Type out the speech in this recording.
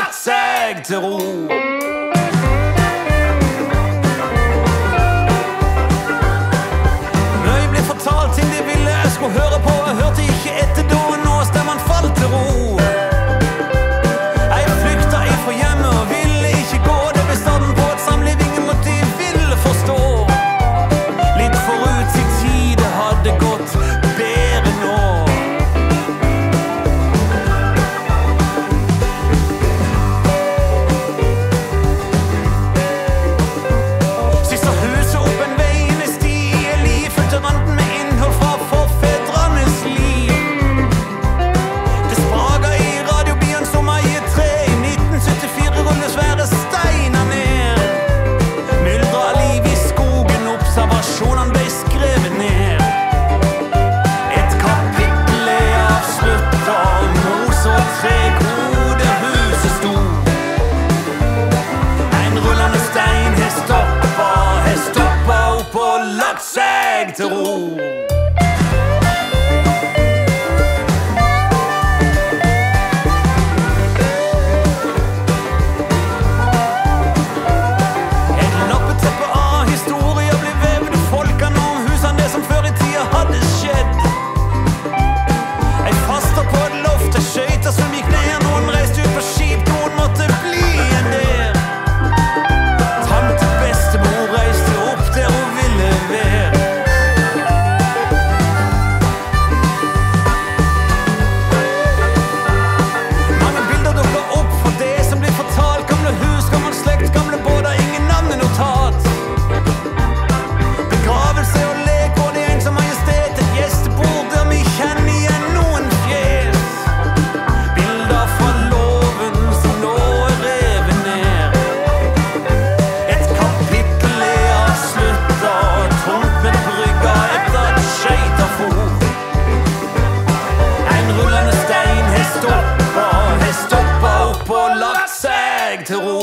lagt seg til ro. Mye ble fortalt ting de ville jeg skulle høre på. Jeg hørte ikke etter da, nå stemmen falt til ro. Jeg flykta ifra hjemme og ville ikke gå. Det ble starten på et samliv ingen måtte ville forstå. Litt forut sin tid, det hadde gått bedre nå. Siste huset opp en vei inn i sti, en li fullt av randen med innhold fra forfedrenes liv. Det spraga i radiobilen som ei tre. I 1974 rullet svære steiner ned. Myldra liv i skogen, observasjonene ble skrevet ned. Et kapittel er avslutta, mos og tre gode huset sto. En rullende stein har stoppa opp og lagt seg til ro. Et lappeteppe av historier blir vevet i folkene om husene, det som før i tida hadde skjedd. Jeg fasta på et loft, jeg skøyter som gikk ned. Noen reiste ut på skip, noen måtte bli en del. Tante bestemor reiste opp der hun ville være. Mange bilder dukker opp for det som blir fortalt. Gamle hus, gammel slekt, gamle båter, ingen navnenotat. Begravelse og lek og det ensomme majestet. Et gjestebord der vi kjenner igjen noen fjes. Bilder fra loven som nå er revet ned. Et kapittel er avslutta, tomt med brygga etter at skøyta for. En rullende stein har stoppa opp og lagt seg til ro.